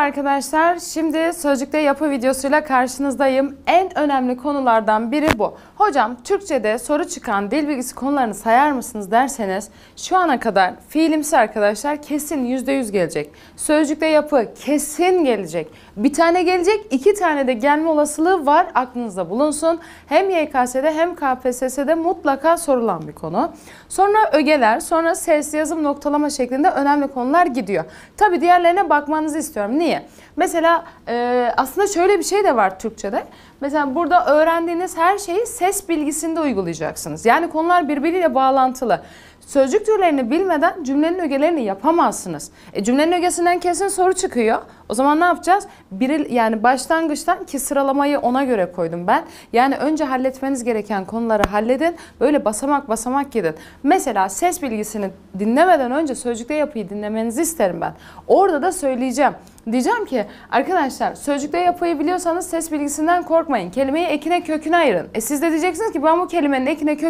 arkadaşlar. Şimdi sözcükte yapı videosuyla karşınızdayım. En önemli konulardan biri bu. Hocam Türkçe'de soru çıkan dil bilgisi konularını sayar mısınız derseniz şu ana kadar fiilimsi arkadaşlar kesin %100 gelecek. Sözcükte yapı kesin gelecek. Bir tane gelecek, iki tane de gelme olasılığı var. Aklınızda bulunsun. Hem YKS'de hem KPSS'de mutlaka sorulan bir konu. Sonra ögeler, sonra ses, yazım, noktalama şeklinde önemli konular gidiyor. Tabii diğerlerine bakmanızı istiyorum. Niye? Mesela aslında şöyle bir şey de var Türkçe'de. Mesela burada öğrendiğiniz her şeyi ses bilgisinde uygulayacaksınız. Yani konular birbiriyle bağlantılı. Sözcük türlerini bilmeden cümlenin ögelerini yapamazsınız. Cümlenin ögesinden kesin soru çıkıyor. O zaman ne yapacağız? Yani başlangıçtan ki sıralamayı ona göre koydum ben. Yani önce halletmeniz gereken konuları halledin. Böyle basamak basamak gidin. Mesela ses bilgisini dinlemeden önce sözcükte yapıyı dinlemenizi isterim ben. Orada da söyleyeceğim. Diyeceğim ki arkadaşlar sözcükte yapıyı biliyorsanız ses bilgisinden korkmayın. Kelimeyi ekine köküne ayırın. Siz de diyeceksiniz ki ben bu kelimenin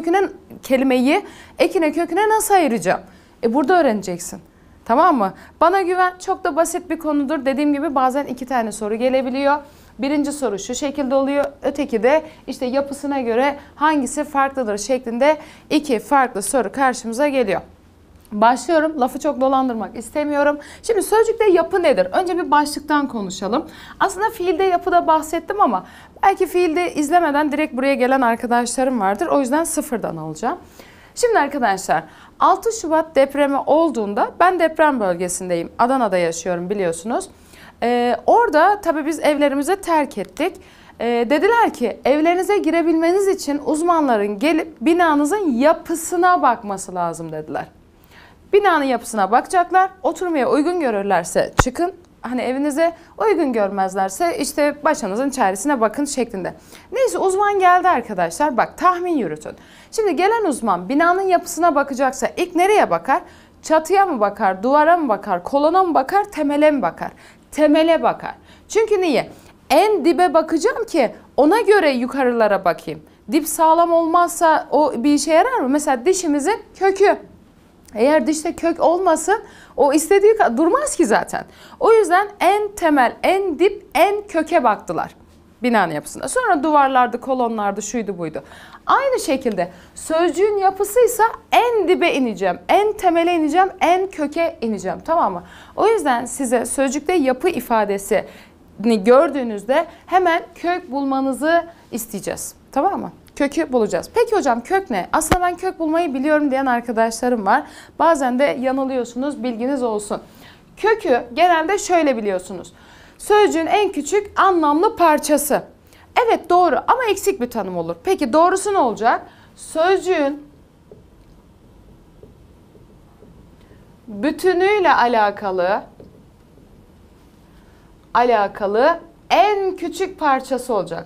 kelimeyi ekine köküne nasıl ayıracağım? Burada öğreneceksin. Tamam mı? Bana güven, çok da basit bir konudur. Dediğim gibi bazen iki tane soru gelebiliyor. Birinci soru şu şekilde oluyor. Öteki de işte yapısına göre hangisi farklıdır şeklinde iki farklı soru karşımıza geliyor. Başlıyorum. Lafı çok dolandırmak istemiyorum. Şimdi sözcükte yapı nedir? Önce bir başlıktan konuşalım. Aslında fiilde yapıda bahsettim ama belki fiilde izlemeden direkt buraya gelen arkadaşlarım vardır. O yüzden sıfırdan alacağım. Şimdi arkadaşlar 6 Şubat depremi olduğunda ben deprem bölgesindeyim. Adana'da yaşıyorum biliyorsunuz. Orada tabii biz evlerimizi terk ettik. Dediler ki evlerinize girebilmeniz için uzmanların gelip binanızın yapısına bakması lazım dediler. Binanın yapısına bakacaklar. Oturmaya uygun görürlerse çıkın. Hani evinize uygun görmezlerse işte başınızın çaresine bakın şeklinde. Neyse uzman geldi arkadaşlar. Bak tahmin yürütün. Şimdi gelen uzman binanın yapısına bakacaksa ilk nereye bakar? Çatıya mı bakar, duvara mı bakar, kolona mı bakar, temele mi bakar? Temele bakar. Çünkü niye? En dibe bakacağım ki ona göre yukarılara bakayım. Dip sağlam olmazsa o bir işe yarar mı? Mesela dişimizin kökü. Eğer dişte kök olmasın o istediği kadar durmaz ki zaten. O yüzden en temel, en dip, en köke baktılar binanın yapısında. Sonra duvarlardı, kolonlardı, şuydu buydu. Aynı şekilde sözcüğün yapısıysa en dibe ineceğim, en temele ineceğim, en köke ineceğim, tamam mı? O yüzden size sözcükte yapı ifadesini gördüğünüzde hemen kök bulmanızı isteyeceğiz, tamam mı? Kökü bulacağız. Peki hocam kök ne? Aslında ben kök bulmayı biliyorum diyen arkadaşlarım var. Bazen de yanılıyorsunuz, bilginiz olsun. Kökü genelde şöyle biliyorsunuz. Sözcüğün en küçük anlamlı parçası. Evet doğru ama eksik bir tanım olur. Peki doğrusu ne olacak? Sözcüğün bütünüyle alakalı en küçük parçası olacak.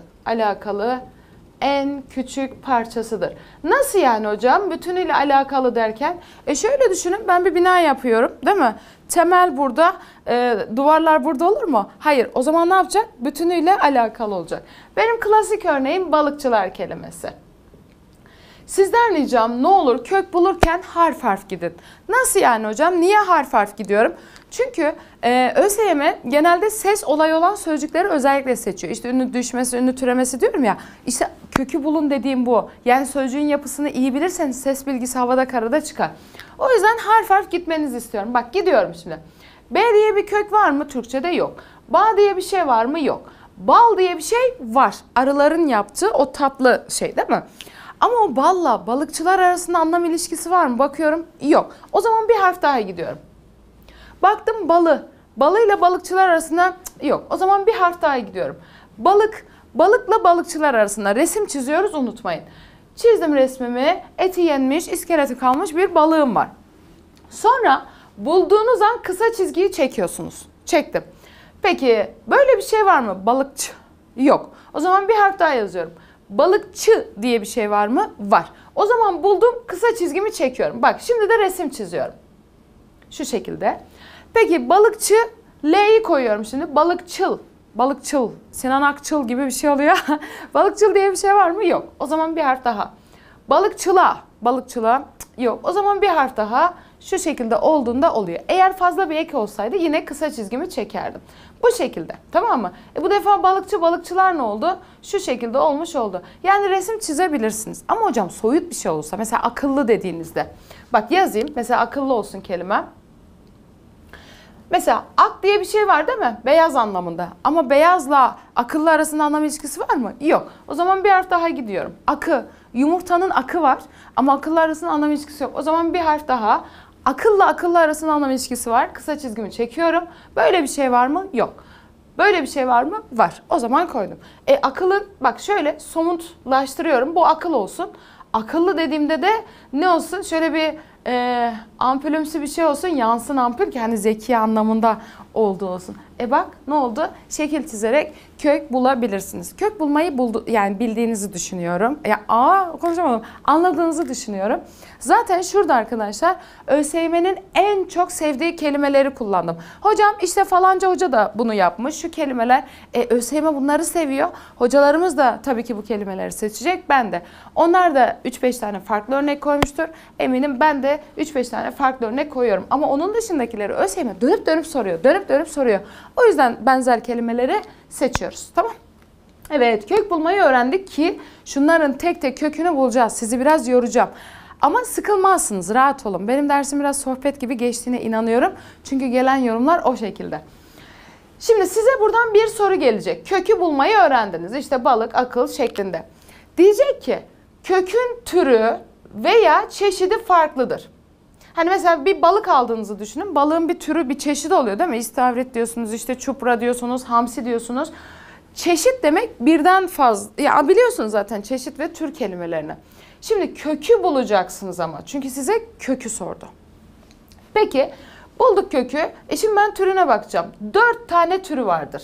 En küçük parçasıdır. Nasıl yani hocam? Bütünüyle alakalı derken? Şöyle düşünün, ben bir bina yapıyorum değil mi? Temel burada, duvarlar burada olur mu? Hayır. O zaman ne yapacak? Bütünüyle alakalı olacak. Benim klasik örneğim balıkçılar kelimesi. Sizden ricam ne olur kök bulurken harf harf gidin. Nasıl yani hocam? Niye harf harf gidiyorum? Çünkü ÖSYM genelde ses olayı olan sözcükleri özellikle seçiyor. İşte ünlü düşmesi, ünlü türemesi diyorum ya. İşte kökü bulun dediğim bu. Yani sözcüğün yapısını iyi bilirseniz ses bilgisi havada karada çıkar. O yüzden harf harf gitmenizi istiyorum. Bak gidiyorum şimdi. B diye bir kök var mı? Türkçe'de yok. Bağ diye bir şey var mı? Yok. Bal diye bir şey var. Arıların yaptığı o tatlı şey değil mi? Ama o balla balıkçılar arasında anlam ilişkisi var mı? Bakıyorum yok. O zaman bir harf daha gidiyorum. Baktım balı. Balıyla balıkçılar arasında yok. O zaman bir harf daha gidiyorum. Balıkla balıkçılar arasında resim çiziyoruz unutmayın. Çizdim resmimi. Eti yenmiş, iskeleti kalmış bir balığım var. Sonra bulduğunuz an kısa çizgiyi çekiyorsunuz. Çektim. Peki böyle bir şey var mı? Balıkçı. Yok. O zaman bir harf daha yazıyorum. Balıkçı diye bir şey var mı? Var. O zaman buldum kısa çizgimi çekiyorum. Bak şimdi de resim çiziyorum. Şu şekilde. Peki balıkçı L'yi koyuyorum şimdi. Balıkçıl. Sinan Akçıl gibi bir şey oluyor. Balıkçıl diye bir şey var mı? Yok. O zaman bir harf daha. Balıkçıla yok. O zaman bir harf daha. Şu şekilde olduğunda oluyor. Eğer fazla bir ek olsaydı yine kısa çizgimi çekerdim. Bu şekilde, tamam mı? Bu defa balıkçılar ne oldu? Şu şekilde olmuş oldu. Yani resim çizebilirsiniz. Ama hocam soyut bir şey olursa, mesela akıllı dediğinizde. Bak yazayım, mesela akıllı olsun kelime. Mesela ak diye bir şey var değil mi? Beyaz anlamında. Ama beyazla akıllı arasında anlam ilişkisi var mı? Yok. O zaman bir harf daha gidiyorum. Akı. Yumurtanın akı var ama akıllı arasında anlam ilişkisi yok. O zaman bir harf daha. Akıllı arasında anlam ilişkisi var. Kısa çizgimi çekiyorum. Böyle bir şey var mı? Yok. Böyle bir şey var mı? Var. O zaman koydum. Akılın, bak şöyle somutlaştırıyorum. Bu akıl olsun. Akıllı dediğimde de ne olsun? Şöyle bir ampulümsü bir şey olsun. Yansın ampul ki hani zeki anlamında olduğu olsun. Bak ne oldu? Şekil çizerek kök bulabilirsiniz. Kök bulmayı yani bildiğinizi düşünüyorum. Konuşamadım. Anladığınızı düşünüyorum. Zaten şurada arkadaşlar ÖSYM'nin en çok sevdiği kelimeleri kullandım. Hocam işte falanca hoca da bunu yapmış. Şu kelimeler ÖSYM bunları seviyor. Hocalarımız da tabii ki bu kelimeleri seçecek. Ben de. Onlar da 3-5 tane farklı örnek koymuştur. Eminim ben de 3-5 tane farklı örnek koyuyorum. Ama onun dışındakileri ÖSYM dönüp dönüp soruyor. Dönüp dönüp soruyor. O yüzden benzer kelimeleri seçiyoruz. Tamam. Evet, kök bulmayı öğrendik ki şunların tek tek kökünü bulacağız. Sizi biraz yoracağım. Ama sıkılmazsınız, rahat olun. Benim dersim biraz sohbet gibi geçtiğine inanıyorum. Çünkü gelen yorumlar o şekilde. Şimdi size buradan bir soru gelecek. Kökü bulmayı öğrendiniz. İşte balık, akıl şeklinde. Diyecek ki kökün türü veya çeşidi farklıdır. Hani mesela bir balık aldığınızı düşünün. Balığın bir türü, bir çeşidi oluyor değil mi? İstavrit diyorsunuz, işte çupra diyorsunuz, hamsi diyorsunuz. Çeşit demek birden fazla. Ya biliyorsunuz zaten çeşit ve tür kelimelerini. Şimdi kökü bulacaksınız ama. Çünkü size kökü sordu. Peki bulduk kökü. Şimdi ben türüne bakacağım. 4 tane türü vardır.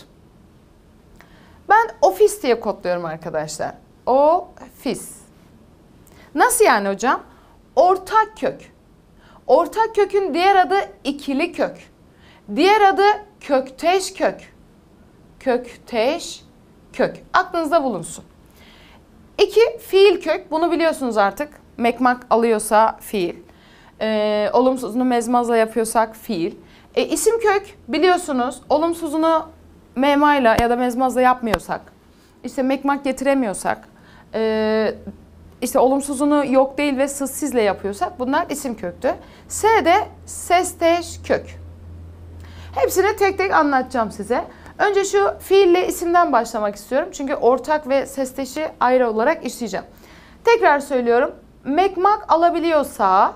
Ben ofis diye kodluyorum arkadaşlar. Ofis. Nasıl yani hocam? Ortak kök. Ortak kökün diğer adı ikili kök. Diğer adı kökteş kök. Kökteş kök. Aklınızda bulunsun. 2 fiil kök. Bunu biliyorsunuz artık. Mekmak alıyorsa fiil. Olumsuzunu mezmazla yapıyorsak fiil. İsim kök biliyorsunuz. Olumsuzunu memayla ya da mezmazla yapmıyorsak. İşte mekmak getiremiyorsak. İşte olumsuzunu yok değil ve sizle yapıyorsak bunlar isim köktü. S de sesteş kök. Hepsini tek tek anlatacağım size. Önce şu fiille isimden başlamak istiyorum. Çünkü ortak ve sesteşi ayrı olarak işleyeceğim. Tekrar söylüyorum. Mekmak alabiliyorsa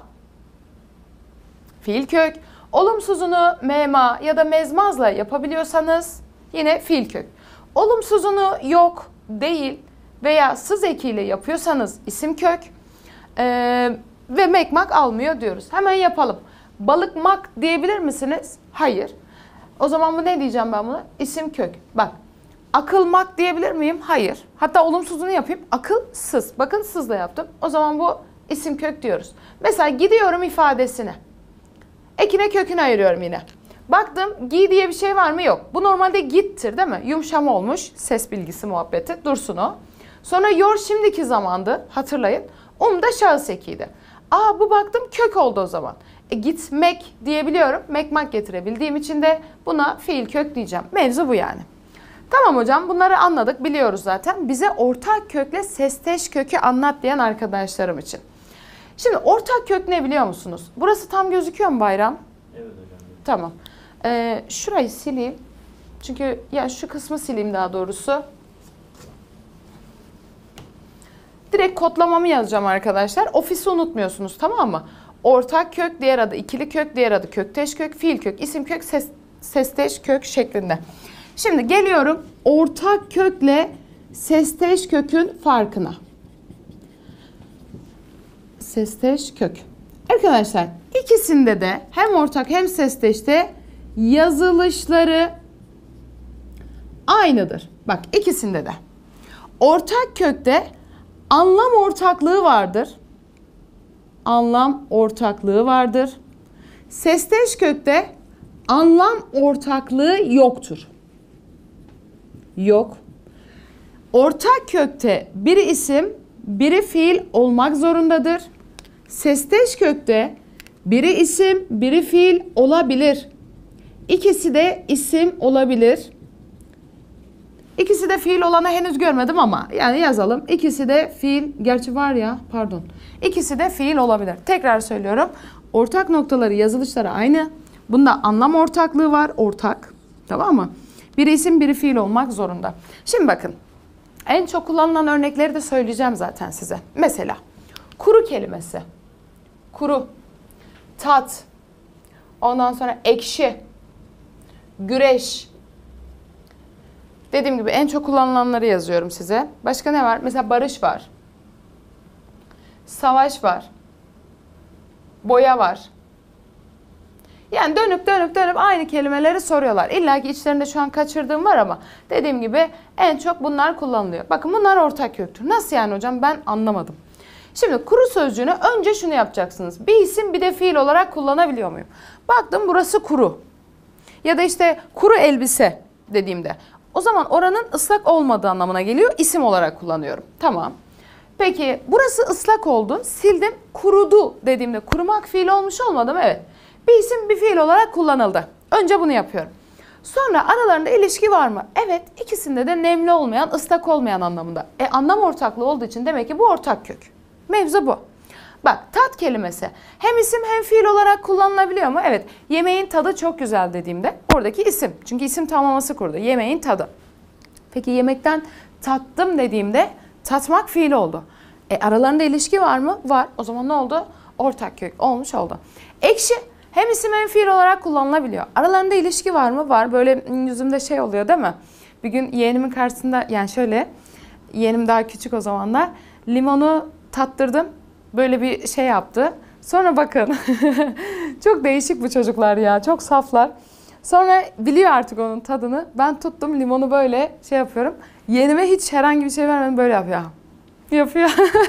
fiil kök. Olumsuzunu mema ya da mezmazla yapabiliyorsanız yine fiil kök. Olumsuzunu yok, değil veya sız ekiyle yapıyorsanız isim kök. Ve mekmak almıyor diyoruz. Hemen yapalım. Balıkmak diyebilir misiniz? Hayır. O zaman bu ne diyeceğim ben buna? İsim kök. Bak. Akılmak diyebilir miyim? Hayır. Hatta olumsuzunu yapayım. Akılsız. Bakın sızla yaptım. O zaman bu isim kök diyoruz. Mesela gidiyorum ifadesine. Ekine kökünü ayırıyorum yine. Baktım gi diye bir şey var mı? Yok. Bu normalde gittir değil mi? Yumuşama olmuş. Ses bilgisi muhabbeti. Dursun o. Sonra yor şimdiki zamandı. Hatırlayın. Da şahıs ekiydi. Bu baktım kök oldu o zaman. Gitmek diyebiliyorum. Mekmak getirebildiğim için de buna fiil kök diyeceğim. Mevzu bu yani. Tamam hocam, bunları anladık, biliyoruz zaten. Bize ortak kökle sesteş kökü anlat diyen arkadaşlarım için. Şimdi ortak kök ne biliyor musunuz? Burası tam gözüküyor mu Bayram? Evet hocam. Tamam. Şurayı sileyim. Çünkü ya şu kısmı sileyim daha doğrusu. Direkt kodlamamı yazacağım arkadaşlar. Ofisi unutmuyorsunuz, tamam mı? Ortak kök, diğer adı ikili kök, diğer adı kökteş kök, fiil kök, isim kök, sesteş kök şeklinde. Şimdi geliyorum ortak kökle sesteş kökün farkına. Sesteş kök. Arkadaşlar ikisinde de hem ortak hem sesteşte yazılışları aynıdır. Bak ikisinde de. Ortak kökte anlam ortaklığı vardır. Anlam ortaklığı vardır. Sesteş kökte anlam ortaklığı yoktur. Yok. Ortak kökte biri isim, biri fiil olmak zorundadır. Sesteş kökte biri isim, biri fiil olabilir. İkisi de isim olabilir. İkisi de fiil olanı henüz görmedim ama yani yazalım. İkisi de fiil, gerçi var ya, pardon. İkisi de fiil olabilir. Tekrar söylüyorum. Ortak noktaları, yazılışları aynı. Bunda anlam ortaklığı var, ortak. Tamam mı? Biri isim, biri fiil olmak zorunda. Şimdi bakın. En çok kullanılan örnekleri de söyleyeceğim zaten size. Mesela kuru kelimesi. Kuru, tat, ondan sonra ekşi, güreş. Dediğim gibi en çok kullanılanları yazıyorum size. Başka ne var? Mesela barış var. Savaş var. Boya var. Yani dönüp aynı kelimeleri soruyorlar. İlla ki içlerinde şu an kaçırdığım var ama dediğim gibi en çok bunlar kullanılıyor. Bakın bunlar ortak köktür. Nasıl yani hocam, ben anlamadım. Şimdi kuru sözcüğünü önce şunu yapacaksınız. Bir isim bir de fiil olarak kullanabiliyor muyum? Baktım burası kuru. Ya da işte kuru elbise dediğimde. O zaman oranın ıslak olmadığı anlamına geliyor. İsim olarak kullanıyorum. Tamam. Peki burası ıslak oldu. Sildim. Kurudu dediğimde kurumak fiil olmuş olmadı mı? Evet. Bir isim bir fiil olarak kullanıldı. Önce bunu yapıyorum. Sonra aralarında ilişki var mı? Evet, ikisinde de nemli olmayan, ıslak olmayan anlamında. Anlam ortaklığı olduğu için demek ki bu ortak kök. Mevzu bu. Bak, tat kelimesi hem isim hem fiil olarak kullanılabiliyor mu? Evet, yemeğin tadı çok güzel dediğimde oradaki isim. Çünkü isim tamlaması kurdu. Yemeğin tadı. Peki yemekten tattım dediğimde tatmak fiil oldu. Aralarında ilişki var mı? Var. O zaman ne oldu? Ortak kök olmuş oldu. Ekşi hem isim hem fiil olarak kullanılabiliyor. Aralarında ilişki var mı? Var. Böyle yüzümde şey oluyor değil mi? Bir gün yeğenimin karşısında, yani şöyle, yeğenim daha küçük o zamanlar, limonu tattırdım. Böyle bir şey yaptı. Sonra bakın çok değişik bu çocuklar ya, çok saflar. Sonra biliyor artık onun tadını. Ben tuttum limonu böyle şey yapıyorum. Yeğenime hiç herhangi bir şey vermedim, böyle yapıyor. Yapıyor.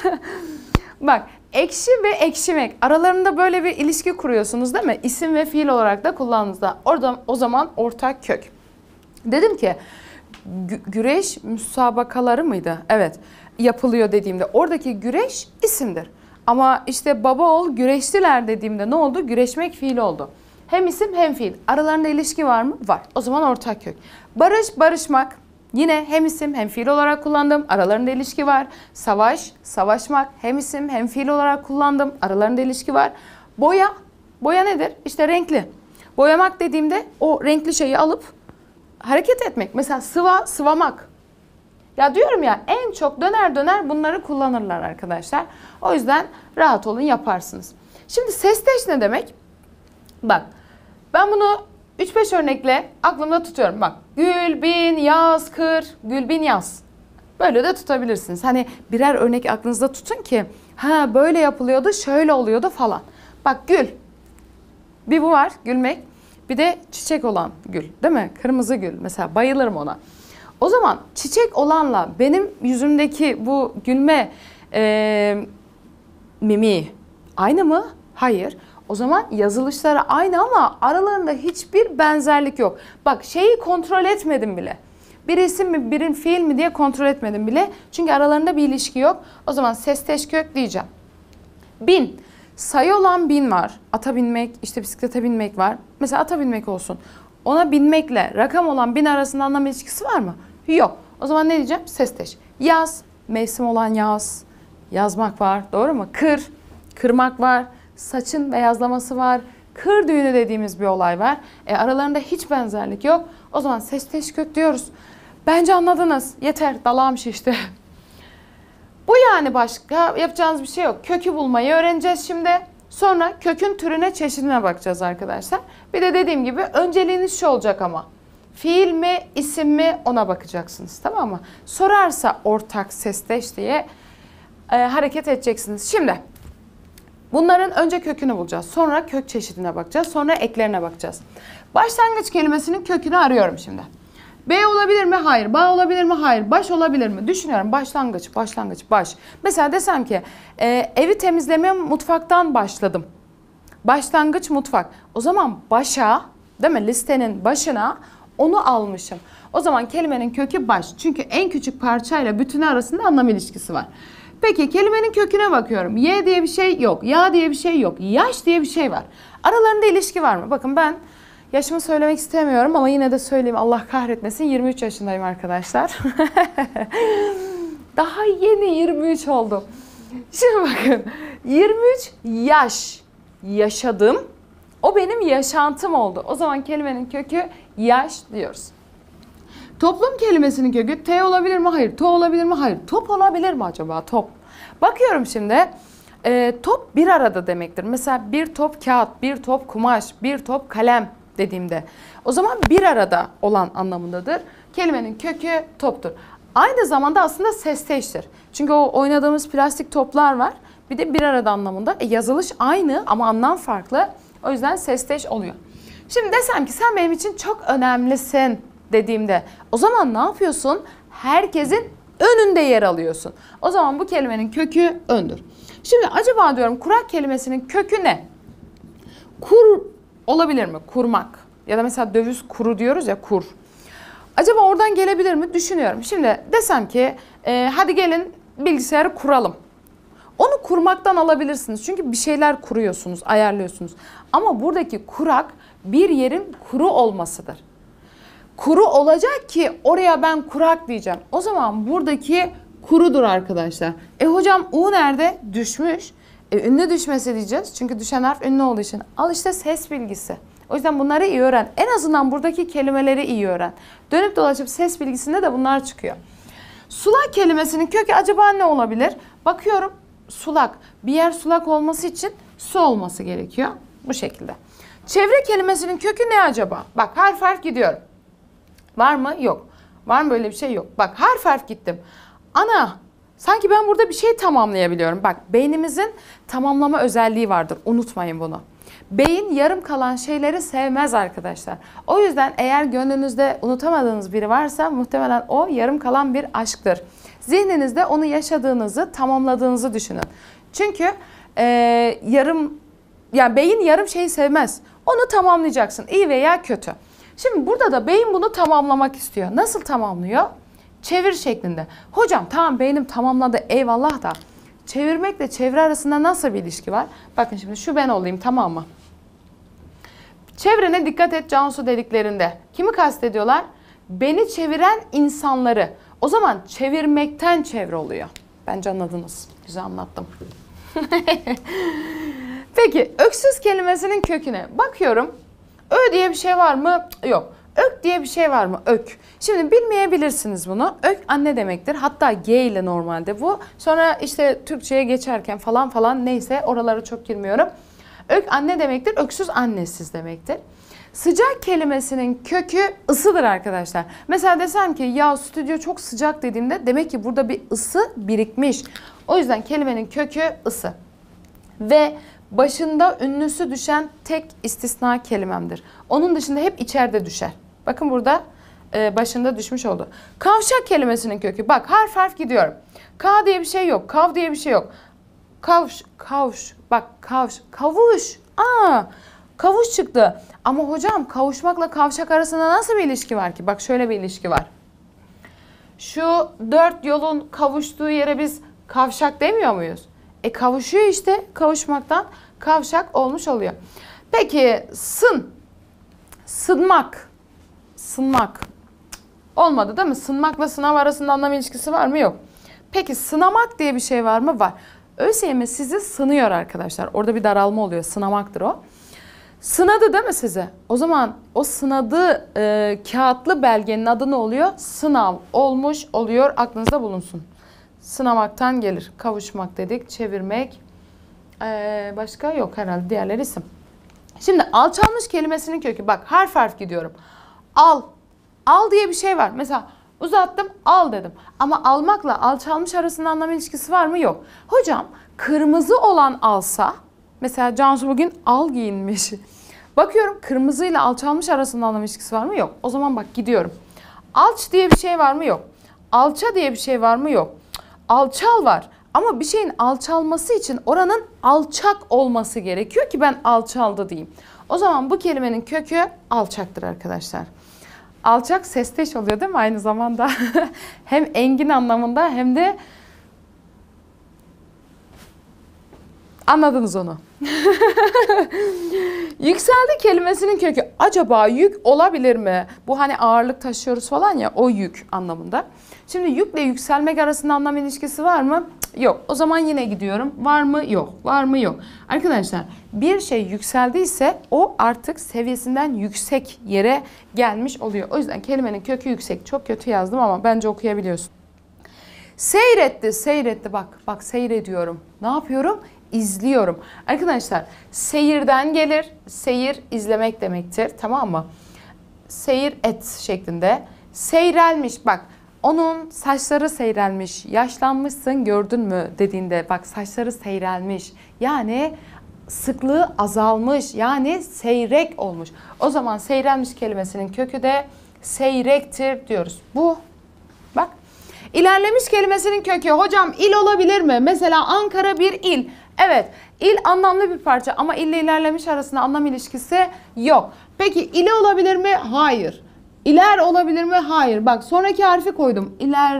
Bak, ekşi ve ekşimek aralarında böyle bir ilişki kuruyorsunuz değil mi? İsim ve fiil olarak da kullandığınızda. Orada o zaman ortak kök. Dedim ki güreş müsabakaları mıydı? Evet, yapılıyor dediğimde oradaki güreş isimdir. Ama işte baba oğul güreştiler dediğimde ne oldu? Güreşmek fiil oldu. Hem isim hem fiil. Aralarında ilişki var mı? Var. O zaman ortak kök. Barış, barışmak. Yine hem isim hem fiil olarak kullandım. Aralarında ilişki var. Savaş, savaşmak. Hem isim hem fiil olarak kullandım. Aralarında ilişki var. Boya. Boya nedir? İşte renkli. Boyamak dediğimde o renkli şeyi alıp hareket etmek. Mesela sıva, sıvamak. Ya diyorum ya, en çok döner bunları kullanırlar arkadaşlar. O yüzden rahat olun, yaparsınız. Şimdi sesteş ne demek? Bak, ben bunu 3-5 örnekle aklımda tutuyorum. Bak, gül, bin, yaz, kır, gül, bin, yaz. Böyle de tutabilirsiniz. Hani birer örnek aklınızda tutun ki ha böyle yapılıyordu, şöyle oluyordu falan. Bak, gül. Bir bu var, gülmek. Bir de çiçek olan gül, değil mi? Kırmızı gül mesela, bayılırım ona. O zaman çiçek olanla benim yüzümdeki bu gülme mimiği aynı mı? Hayır. O zaman yazılışları aynı ama aralarında hiçbir benzerlik yok. Bak, şeyi kontrol etmedim bile. Bir isim mi, birin fiil mi diye kontrol etmedim bile. Çünkü aralarında bir ilişki yok. O zaman sesteş kök diyeceğim. Bin. Sayı olan bin var. Ata binmek, işte bisiklete binmek var. Mesela ata binmek olsun. Ona binmekle rakam olan bin arasında anlam ilişkisi var mı? Yok. O zaman ne diyeceğim? Sesteş. Yaz. Mevsim olan yaz. Yazmak var. Doğru mu? Kır. Kırmak var. Saçın beyazlaması var. Kır düğünü dediğimiz bir olay var. Aralarında hiç benzerlik yok. O zaman sesteş kök diyoruz. Bence anladınız. Yeter. Dalağım şişti. Bu yani, başka yapacağınız bir şey yok. Kökü bulmayı öğreneceğiz şimdi. Sonra kökün türüne, çeşidine bakacağız arkadaşlar. Bir de dediğim gibi önceliğiniz şu olacak ama. Fiil mi, isim mi, ona bakacaksınız, tamam mı? Sorarsa ortak, sesteş diye hareket edeceksiniz. Şimdi bunların önce kökünü bulacağız. Sonra kök çeşidine bakacağız. Sonra eklerine bakacağız. Başlangıç kelimesinin kökünü arıyorum şimdi. B olabilir mi? Hayır. Ba olabilir mi? Hayır. Baş olabilir mi? Düşünüyorum. Başlangıç, baş. Mesela desem ki evi temizlemeye mutfaktan başladım. Başlangıç mutfak. O zaman başa, değil mi? Listenin başına onu almışım. O zaman kelimenin kökü baş. Çünkü en küçük parçayla bütünü arasında anlam ilişkisi var. Peki kelimenin köküne bakıyorum. Y diye bir şey yok. Ya diye bir şey yok. Yaş diye bir şey var. Aralarında ilişki var mı? Bakın ben Yaşımı söylemek istemiyorum ama yine de söyleyeyim, Allah kahretmesin, 23 yaşındayım arkadaşlar. Daha yeni 23 oldum. Şimdi bakın, 23 yaş yaşadım. O benim yaşantım oldu. O zaman kelimenin kökü yaş diyoruz. Toplum kelimesinin kökü T olabilir mi? Hayır. To olabilir mi? Hayır. Top olabilir mi acaba? Top. Bakıyorum şimdi. Top bir arada demektir. Mesela bir top kağıt, bir top kumaş, bir top kalem dediğimde. O zaman bir arada olan anlamındadır. Kelimenin kökü toptur. Aynı zamanda aslında sesteştir. Çünkü o oynadığımız plastik toplar var. Bir de bir arada anlamında. Yazılış aynı ama anlam farklı. O yüzden sesteş oluyor. Şimdi desem ki sen benim için çok önemlisin dediğimde, o zaman ne yapıyorsun? Herkesin önünde yer alıyorsun. O zaman bu kelimenin kökü öndür. Şimdi acaba diyorum, kurak kelimesinin kökü ne? Kur olabilir mi? Kurmak. Ya da mesela döviz kuru diyoruz ya, kur. Acaba oradan gelebilir mi? Düşünüyorum. Şimdi desem ki hadi gelin bilgisayarı kuralım. Onu kurmaktan alabilirsiniz. Çünkü bir şeyler kuruyorsunuz, ayarlıyorsunuz. Ama buradaki kurak bir yerin kuru olmasıdır. Kuru olacak ki oraya ben kurak diyeceğim. O zaman buradaki kurudur arkadaşlar. Hocam U nerede? Düşmüş. Ünlü düşmesi diyeceğiz. Çünkü düşen harf ünlü olduğu için. Al işte ses bilgisi. O yüzden bunları iyi öğren. En azından buradaki kelimeleri iyi öğren. Dönüp dolaşıp ses bilgisinde de bunlar çıkıyor. Sulak kelimesinin kökü acaba ne olabilir? Bakıyorum, sulak. Bir yer sulak olması için su olması gerekiyor. Bu şekilde. Çevre kelimesinin kökü ne acaba? Bak, harf harf gidiyorum. Var mı? Yok. Var mı böyle bir şey? Yok. Bak, harf harf gittim. Ana, sanki ben burada bir şey tamamlayabiliyorum. Bak, beynimizin tamamlama özelliği vardır. Unutmayın bunu. Beyin yarım kalan şeyleri sevmez arkadaşlar. O yüzden eğer gönlünüzde unutamadığınız biri varsa muhtemelen o yarım kalan bir aşktır. Zihninizde onu yaşadığınızı, tamamladığınızı düşünün. Çünkü beyin yarım şeyi sevmez. Onu tamamlayacaksın, iyi veya kötü. Şimdi burada da beyin bunu tamamlamak istiyor. Nasıl tamamlıyor? Çevir şeklinde. Hocam tamam, beynim tamamladı, eyvallah da çevirmekle çevre arasında nasıl bir ilişki var? Bakın şimdi şu ben olayım, tamam mı? Çevrene dikkat et Cansu dediklerinde. Kimi kastediyorlar? Beni çeviren insanları. O zaman çevirmekten çevre oluyor. Bence anladınız. Güzel anlattım. Peki öksüz kelimesinin köküne bakıyorum. Ö diye bir şey var mı? Yok. Ök diye bir şey var mı? Ök. Şimdi bilmeyebilirsiniz bunu. Ök anne demektir. Hatta G ile normalde bu. Sonra işte Türkçe'ye geçerken falan neyse, oralara çok girmiyorum. Ök anne demektir. Öksüz annesiz demektir. Sıcak kelimesinin kökü ısıdır arkadaşlar. Mesela desem ki ya stüdyo çok sıcak dediğimde, demek ki burada bir ısı birikmiş. O yüzden kelimenin kökü ısı. Ve başında ünlüsü düşen tek istisna kelimemdir. Onun dışında hep içeride düşer. Bakın burada başında düşmüş oldu. Kavşak kelimesinin kökü. Bak, harf harf gidiyorum. K diye bir şey yok. Kav diye bir şey yok. Kavuş. Kavuş çıktı. Ama hocam kavuşmakla kavşak arasında nasıl bir ilişki var ki? Bak, şöyle bir ilişki var. Şu dört yolun kavuştuğu yere biz kavşak demiyor muyuz? Kavuşuyor işte, kavuşmaktan kavşak olmuş oluyor. Peki sınmak. Olmadı değil mi? Sınmakla sınav arasında anlam ilişkisi var mı? Yok. Peki sınamak diye bir şey var mı? Var. ÖSYM sizi sınıyor arkadaşlar. Orada bir daralma oluyor. Sınamaktır o. Sınadı değil mi sizi? O zaman o sınadığı kağıtlı belgenin adı ne oluyor? Sınav olmuş oluyor. Aklınızda bulunsun. Sınamaktan gelir. Kavuşmak dedik. Çevirmek. Başka yok herhalde. Diğerleri isim. Şimdi alçalmış kelimesinin kökü. Bak, harf harf gidiyorum. Al. Al diye bir şey var. Mesela uzattım, al dedim. Ama almakla alçalmış arasında anlam ilişkisi var mı? Yok. Hocam kırmızı olan alsa, mesela Cansu bugün al giyinmiş. Bakıyorum, kırmızıyla alçalmış arasında anlam ilişkisi var mı? Yok. O zaman bak, gidiyorum. Alç diye bir şey var mı? Yok. Alça diye bir şey var mı? Yok. Alçal var. Ama bir şeyin alçalması için oranın alçak olması gerekiyor ki ben alçaldı diyeyim. O zaman bu kelimenin kökü alçaktır arkadaşlar. Alçak sesteş oluyor değil mi aynı zamanda? Hem engin anlamında hem de Anladınız onu. Yükseldi kelimesinin kökü acaba yük olabilir mi? Bu hani ağırlık taşıyoruz falan ya, o yük anlamında. Şimdi yükle yükselmek arasında anlam ilişkisi var mı? Yok. O zaman yine gidiyorum. Var mı? Yok. Var mı? Yok. Arkadaşlar bir şey yükseldiyse o artık seviyesinden yüksek yere gelmiş oluyor. O yüzden kelimenin kökü yüksek. Çok kötü yazdım ama bence okuyabiliyorsun. Seyretti, seyretti. Bak seyrediyorum. Ne yapıyorum? İzliyorum. Arkadaşlar seyirden gelir. Seyir izlemek demektir. Tamam mı? Seyir et şeklinde. Seyrelmiş bak. Onun saçları seyrelmiş. Yaşlanmışsın gördün mü dediğinde bak saçları seyrelmiş. Yani sıklığı azalmış. Yani seyrek olmuş. O zaman seyrelmiş kelimesinin kökü de seyrektir diyoruz. Bu bak. İlerlemiş kelimesinin kökü hocam il olabilir mi? Mesela Ankara bir il. Evet, il anlamlı bir parça ama ille ilerlemiş arasında anlam ilişkisi yok. Peki ile olabilir mi? Hayır. İler olabilir mi? Hayır. Bak sonraki harfi koydum.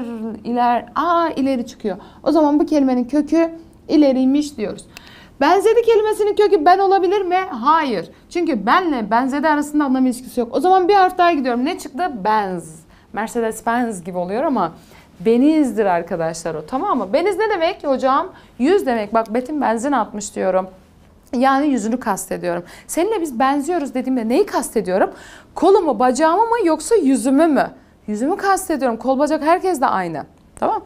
İleri çıkıyor. O zaman bu kelimenin kökü ileriymiş diyoruz. Benzedi kelimesinin kökü ben olabilir mi? Hayır. Çünkü benle benzedi arasında anlam ilişkisi yok. O zaman bir harf daha gidiyorum. Ne çıktı? Benz. Mercedes-Benz gibi oluyor ama benizdir arkadaşlar o, tamam mı? Beniz ne demek hocam? Yüz demek. Bak Betim benzin atmış diyorum. Yani yüzünü kastediyorum. Seninle biz benziyoruz dediğimde neyi kastediyorum? Kolumu, bacağımı mı yoksa yüzümü mü? Yüzümü kastediyorum. Kol bacak herkes de aynı. Tamam.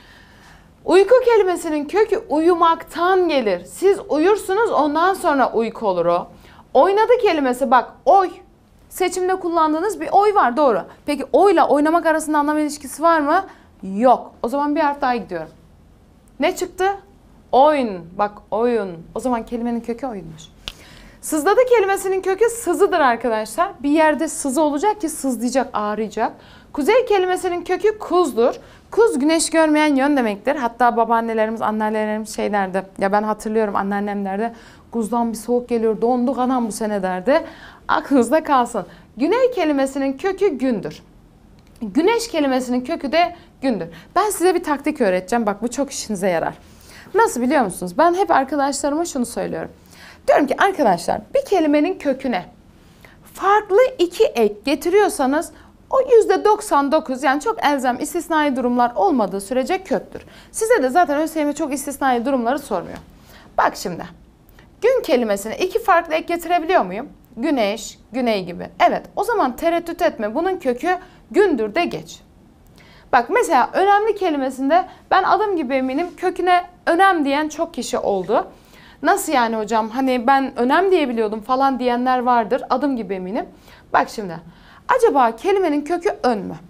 Uyku kelimesinin kökü uyumaktan gelir. Siz uyursunuz ondan sonra uyku olur o. Oynadı kelimesi bak oy. Seçimde kullandığınız bir oy var doğru. Peki oyla oynamak arasında anlam ilişkisi var mı? Yok. O zaman bir harf daha gidiyorum. Ne çıktı? Oyun. Bak oyun. O zaman kelimenin kökü oyunmuş. Sızladı kelimesinin kökü sızıdır arkadaşlar. Bir yerde sızı olacak ki sızlayacak, ağrıyacak. Kuzey kelimesinin kökü kuzdur. Kuz güneş görmeyen yön demektir. Hatta babaannelerimiz, anneannelerimiz şey derdi. Ya ben hatırlıyorum anneannem derdi. Kuzdan bir soğuk geliyor, donduk anam bu sene derdi. Aklınızda kalsın. Güney kelimesinin kökü gündür. Güneş kelimesinin kökü de gündür. Ben size bir taktik öğreteceğim. Bak bu çok işinize yarar. Nasıl biliyor musunuz? Ben hep arkadaşlarıma şunu söylüyorum. Diyorum ki arkadaşlar bir kelimenin köküne farklı iki ek getiriyorsanız o %99 yani çok elzem istisnai durumlar olmadığı sürece köktür. Size de zaten ÖSYM çok istisnai durumları sormuyor. Bak şimdi gün kelimesine iki farklı ek getirebiliyor muyum? Güneş, güney gibi. Evet o zaman tereddüt etme bunun kökü gündür de geç. Bak mesela önemli kelimesinde ben adım gibi eminim köküne önem diyen çok kişi oldu. Nasıl yani hocam hani ben önem diyebiliyordum falan diyenler vardır adım gibi eminim. Bak şimdi acaba kelimenin kökü ön mü?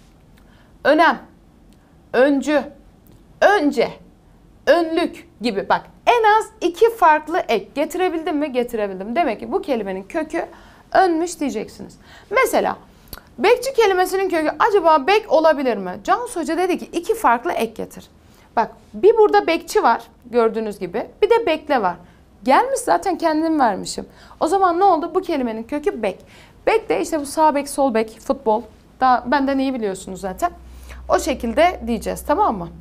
Önem, öncü, önce, önlük gibi bak en az iki farklı ek getirebildim mi? Getirebildim. Demek ki bu kelimenin kökü önmüş diyeceksiniz. Mesela bekçi kelimesinin kökü acaba bek olabilir mi? Cansu Hoca dedi ki iki farklı ek getir. Bak bir burada bekçi var gördüğünüz gibi bir de bekle var. Gelmiş zaten kendim vermişim. O zaman ne oldu? Bu kelimenin kökü bek. Bek de işte bu sağ bek sol bek futbol. Daha benden iyi biliyorsunuz zaten. O şekilde diyeceğiz tamam mı?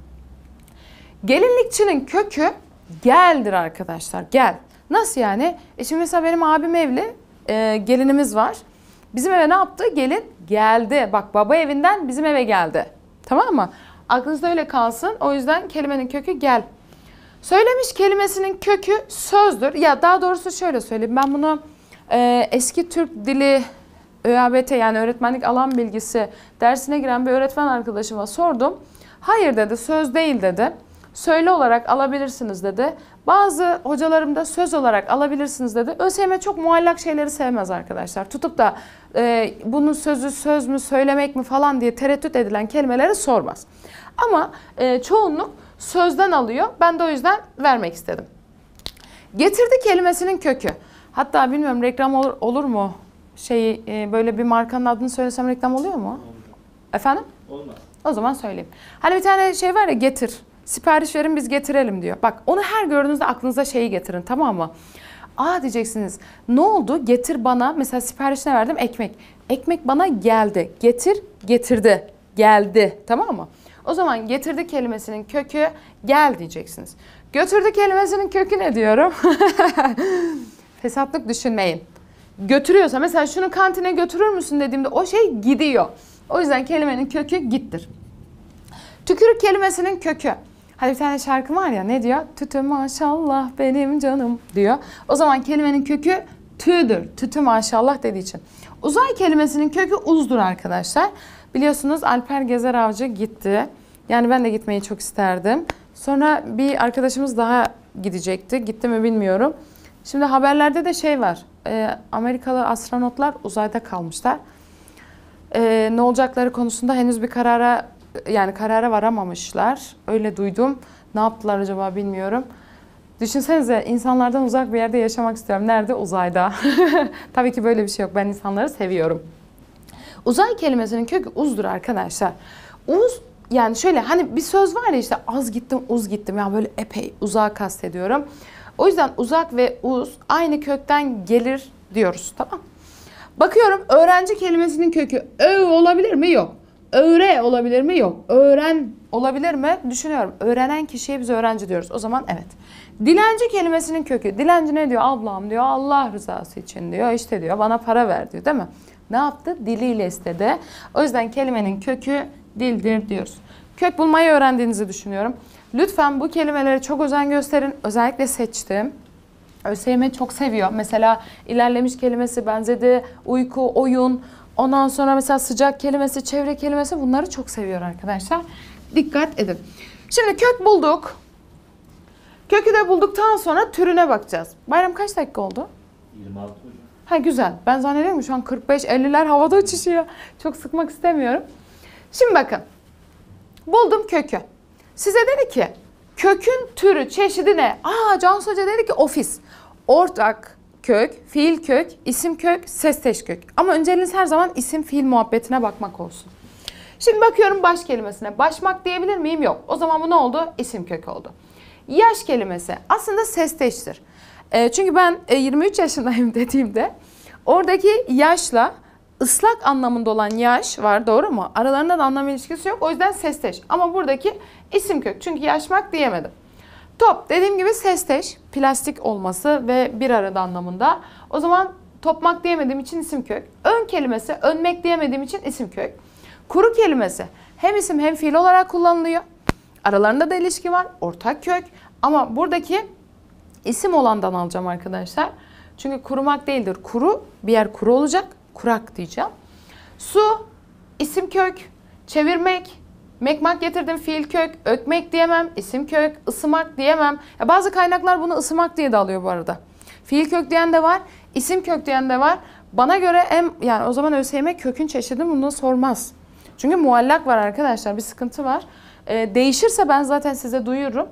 Gelinlikçinin kökü geldir arkadaşlar gel. Nasıl yani? Şimdi mesela benim abim evli gelinimiz var. Bizim eve ne yaptı? Gelin geldi. Bak baba evinden bizim eve geldi. Tamam mı? Aklınızda öyle kalsın. O yüzden kelimenin kökü gel. Söylemiş kelimesinin kökü sözdür. Ya daha doğrusu şöyle söyleyeyim. Ben bunu eski Türk dili ÖABT yani öğretmenlik alan bilgisi dersine giren bir öğretmen arkadaşıma sordum. Hayır dedi söz değil dedi. Söyle olarak alabilirsiniz dedi. Bazı hocalarım da söz olarak alabilirsiniz dedi. ÖSYM çok muallak şeyleri sevmez arkadaşlar. Tutup da bunun sözü söz mü söylemek mi falan diye tereddüt edilen kelimeleri sormaz. Ama çoğunluk sözden alıyor. Ben de o yüzden vermek istedim. Getirdi kelimesinin kökü. Hatta bilmiyorum reklam olur mu? Böyle bir markanın adını söylesem reklam oluyor mu? Olur. Efendim? Olmaz. O zaman söyleyeyim. Hani bir tane şey var ya getir. Sipariş verin biz getirelim diyor. Bak onu her gördüğünüzde aklınıza şeyi getirin tamam mı? Aa diyeceksiniz ne oldu getir bana mesela siparişine verdim ekmek. Ekmek bana geldi. Getir getirdi. Geldi tamam mı? O zaman getirdi kelimesinin kökü gel diyeceksiniz. Götürdü kelimesinin kökü ne diyorum? Fesatlık düşünmeyin. Götürüyorsa mesela şunu kantine götürür müsün dediğimde o şey gidiyor. O yüzden kelimenin kökü gittir. Tükürük kelimesinin kökü. Hani bir tane şarkı var ya, ne diyor? Tütü maşallah benim canım diyor. O zaman kelimenin kökü tüdür. Tütü maşallah dediği için. Uzay kelimesinin kökü uzdur arkadaşlar. Biliyorsunuz Alper Gezer Avcı gitti. Yani ben de gitmeyi çok isterdim. Sonra bir arkadaşımız daha gidecekti. Gitti mi bilmiyorum. Şimdi haberlerde de şey var. Amerikalı astronotlar uzayda kalmışlar. Ne olacakları konusunda henüz bir karara varamamışlar. Öyle duydum. Ne yaptılar acaba bilmiyorum. Düşünsenize, insanlardan uzak bir yerde yaşamak istiyorum. Nerede? Uzayda. Tabii ki böyle bir şey yok. Ben insanları seviyorum. Uzay kelimesinin kökü uzdur arkadaşlar. Uz, yani şöyle hani bir söz var ya işte, az gittim uz gittim. Ya böyle epey uzağa kastediyorum. O yüzden uzak ve uz aynı kökten gelir diyoruz, tamam. Bakıyorum öğrenci kelimesinin kökü olabilir mi? Yok. Öğre olabilir mi? Yok. Öğren olabilir mi? Düşünüyorum. Öğrenen kişiye biz öğrenci diyoruz. O zaman evet. Dilenci kelimesinin kökü. Dilenci ne diyor? Ablam diyor, Allah rızası için diyor. İşte diyor, bana para ver diyor, değil mi? Ne yaptı? Diliyle istedi. O yüzden kelimenin kökü dildir diyoruz. Kök bulmayı öğrendiğinizi düşünüyorum. Lütfen bu kelimelere çok özen gösterin. Özellikle seçtim. ÖSYM çok seviyor. Mesela ilerlemiş kelimesi, benzedi, uyku, oyun. Ondan sonra mesela sıcak kelimesi, çevre kelimesi, bunları çok seviyor arkadaşlar. Dikkat edin. Şimdi kök bulduk. Kökü de bulduktan sonra türüne bakacağız. Bayram kaç dakika oldu? 26 hocam. Ha güzel. Ben zannediyorum ki şu an 45-50'ler havada uçuşuyor. Çok sıkmak istemiyorum. Şimdi bakın. Buldum kökü. Size dedi ki kökün türü, çeşidi ne? Cansu Hoca dedi ki ofis. Ortak kök, fiil kök, isim kök, sesteş kök. Ama önceliğiniz her zaman isim fiil muhabbetine bakmak olsun. Şimdi bakıyorum baş kelimesine. Başmak diyebilir miyim? Yok. O zaman bu ne oldu? İsim kök oldu. Yaş kelimesi aslında sesteştir. Çünkü ben 23 yaşındayım dediğimde oradaki yaşla ıslak anlamında olan yaş var, doğru mu? Aralarında da anlam ilişkisi yok. O yüzden sesteş. Ama buradaki isim kök. Çünkü yaşmak diyemedim. Top dediğim gibi sesteş, plastik olması ve bir arada anlamında. O zaman topmak diyemediğim için isim kök. Ön kelimesi önmek diyemediğim için isim kök. Kuru kelimesi hem isim hem fiil olarak kullanılıyor. Aralarında da ilişki var. Ortak kök. Ama buradaki isim olandan alacağım arkadaşlar. Çünkü kurumak değildir. Kuru, bir yer kuru olacak. Kurak diyeceğim. Su, isim kök. Çevirmek, mekmak getirdim, fiil kök. Ötmek diyemem, isim kök. Isımak diyemem. Bazı kaynaklar bunu ısımak diye de alıyor bu arada. Fiil kök diyen de var, isim kök diyen de var. Bana göre yani o zaman ÖSYM kökün çeşidini bunu sormaz. Çünkü muallak var arkadaşlar, bir sıkıntı var. Değişirse ben zaten size duyururum.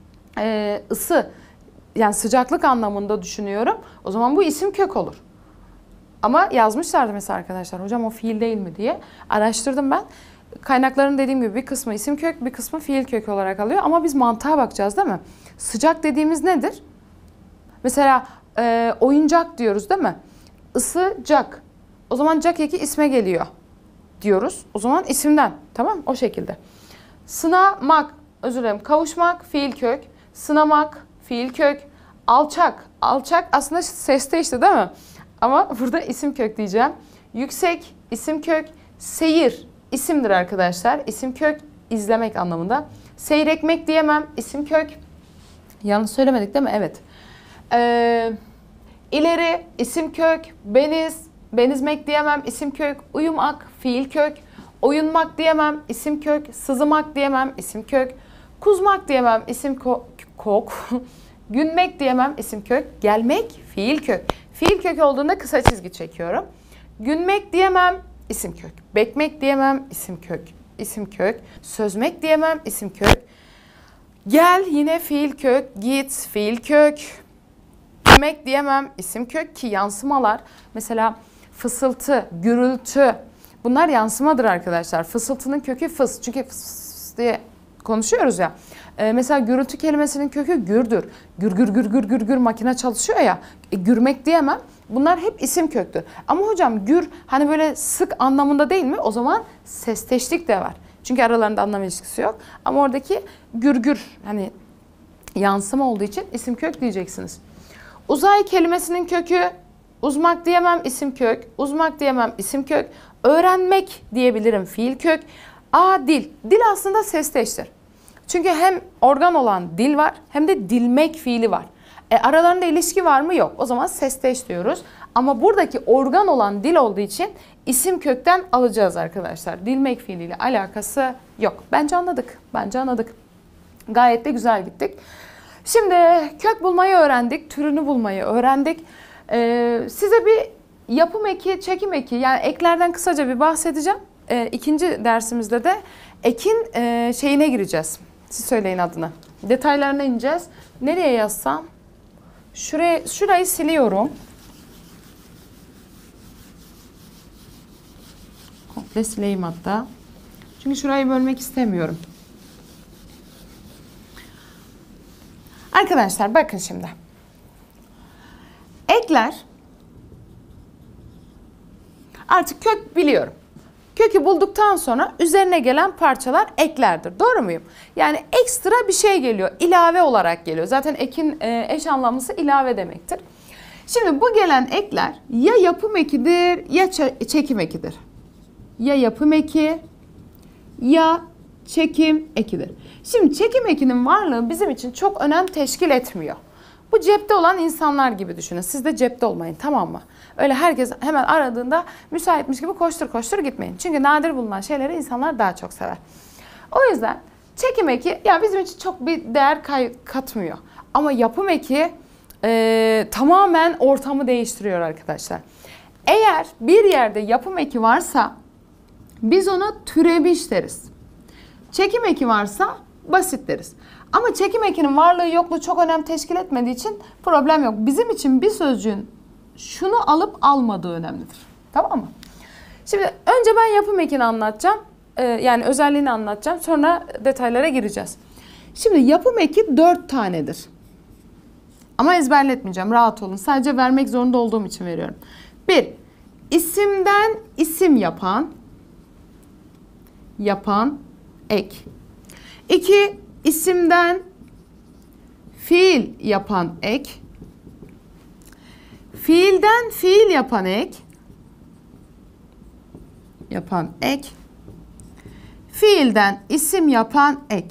Isı, yani sıcaklık anlamında düşünüyorum. O zaman bu isim kök olur. Ama yazmışlardı mesela arkadaşlar, hocam o fiil değil mi diye. Araştırdım ben. Kaynakların dediğim gibi bir kısmı isim kök, bir kısmı fiil kök olarak alıyor. Ama biz mantığa bakacağız, değil mi? Sıcak dediğimiz nedir? Mesela oyuncak diyoruz, değil mi? Isıcak. O zaman cak eki isme geliyor diyoruz. O zaman isimden. Tamam, o şekilde. Sınamak, özür dilerim, kavuşmak fiil kök. Sınamak fiil kök. Alçak. Alçak aslında seste işte, değil mi? Ama burada isim kök diyeceğim. Yüksek isim kök. Seyir isimdir arkadaşlar. İsim kök izlemek anlamında. Seyrekmek diyemem. İsim kök. Yanlış söylemedik değil mi? Evet. İleri isim kök. Benizmek diyemem. İsim kök. Uyumak fiil kök. Oyunmak diyemem. İsim kök. Sızımak diyemem. İsim kök. Kuzmak diyemem. İsim kok. Günmek diyemem. İsim kök. Gelmek fiil kök. Fiil kök olduğunda kısa çizgi çekiyorum. Günmek diyemem. İsim kök. Bekmek diyemem. İsim kök. İsim kök. Sözmek diyemem. İsim kök. Gel yine fiil kök. Git fiil kök. Demek diyemem. İsim kök ki yansımalar. Mesela fısıltı, gürültü. Bunlar yansımadır arkadaşlar. Fısıltının kökü fıs. Çünkü fıs diye konuşuyoruz ya. Mesela gürültü kelimesinin kökü gürdür. Gür gür gür gür gür gür makine çalışıyor ya. Gürmek diyemem. Bunlar hep isim köktür. Ama hocam gür hani böyle sık anlamında değil mi? O zaman sesteşlik de var. Çünkü aralarında anlam ilişkisi yok. Ama oradaki gürgür hani yansıma olduğu için isim kök diyeceksiniz. Uzay kelimesinin kökü uzmak diyemem, isim kök. Uzmak diyemem, isim kök. Öğrenmek diyebilirim, fiil kök. Dil. Dil aslında sesteştir. Çünkü hem organ olan dil var hem de dilmek fiili var. Aralarında ilişki var mı? Yok. O zaman sesteş diyoruz. Ama buradaki organ olan dil olduğu için isim kökten alacağız arkadaşlar. Dilmek fiiliyle alakası yok. Bence anladık. Bence anladık. Gayet de güzel gittik. Şimdi kök bulmayı öğrendik. Türünü bulmayı öğrendik. Size bir yapım eki, çekim eki yani eklerden kısaca bir bahsedeceğim. İkinci dersimizde de ekin şeyine gireceğiz. Siz söyleyin adını. Detaylarına ineceğiz. Nereye yazsam? Şurayı siliyorum. Komple sileyim hatta. Çünkü şurayı bölmek istemiyorum. Arkadaşlar bakın şimdi. Ekler artık kök biliyorum. Kökü bulduktan sonra üzerine gelen parçalar eklerdir. Doğru muyum? Yani ekstra bir şey geliyor. İlave olarak geliyor. Zaten ekin eş anlamlısı ilave demektir. Şimdi bu gelen ekler ya yapım ekidir ya çekim ekidir. Ya yapım eki ya çekim ekidir. Şimdi çekim ekinin varlığı bizim için çok önem teşkil etmiyor. Bu cepte olan insanlar gibi düşünün. Siz de cepte olmayın, tamam mı? Öyle herkes hemen aradığında müsaitmiş gibi koştur koştur gitmeyin. Çünkü nadir bulunan şeyleri insanlar daha çok sever. O yüzden çekim eki ya bizim için çok bir değer katmıyor. Ama yapım eki tamamen ortamı değiştiriyor arkadaşlar. Eğer bir yerde yapım eki varsa biz ona türemiş deriz. Çekim eki varsa basit deriz. Ama çekim ekinin varlığı yokluğu çok önem teşkil etmediği için problem yok. Bizim için bir sözcüğün şunu alıp almadığı önemlidir. Tamam mı? Şimdi önce ben yapım ekini anlatacağım. Yani özelliğini anlatacağım. Sonra detaylara gireceğiz. Şimdi yapım eki 4 tanedir. Ama ezberletmeyeceğim. Rahat olun. Sadece vermek zorunda olduğum için veriyorum. 1. İsimden isim yapan ek. 2. İsimden fiil yapan ek. Fiilden fiil yapan ek. Fiilden isim yapan ek.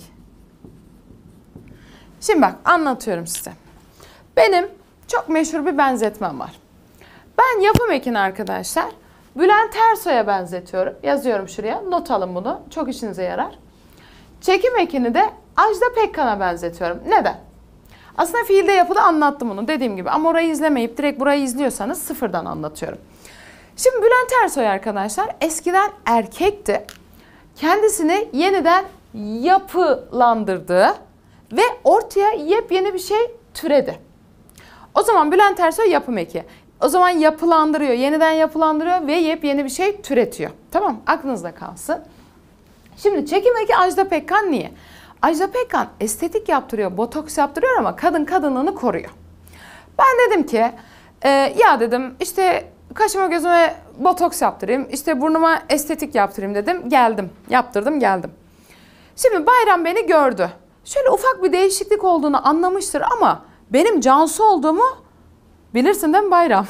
Şimdi bak anlatıyorum size. Benim çok meşhur bir benzetmem var. Ben yapım ekini arkadaşlar Bülent Ersoy'a benzetiyorum. Yazıyorum şuraya. Not alın bunu. Çok işinize yarar. Çekim ekini de Ajda Pekkan'a benzetiyorum. Neden? Aslında fiilde yapıda anlattım bunu dediğim gibi. Ama orayı izlemeyip direkt burayı izliyorsanız sıfırdan anlatıyorum. Şimdi Bülent Ersoy arkadaşlar eskiden erkekti. Kendisini yeniden yapılandırdı ve ortaya yepyeni bir şey türedi. O zaman Bülent Ersoy yapım eki. O zaman yapılandırıyor, yeniden yapılandırıyor ve yepyeni bir şey türetiyor. Tamam, aklınızda kalsın. Şimdi çekim eki Ajda Pekkan niye? Ajda Pekkan estetik yaptırıyor, botoks yaptırıyor ama kadın kadınlığını koruyor. Ben dedim ki ya dedim işte kaşıma gözüme botoks yaptırayım, işte burnuma estetik yaptırayım dedim. Geldim, yaptırdım geldim. Şimdi Bayram beni gördü. Şöyle ufak bir değişiklik olduğunu anlamıştır ama benim Cansu olduğumu bilirsin değil mi Bayram?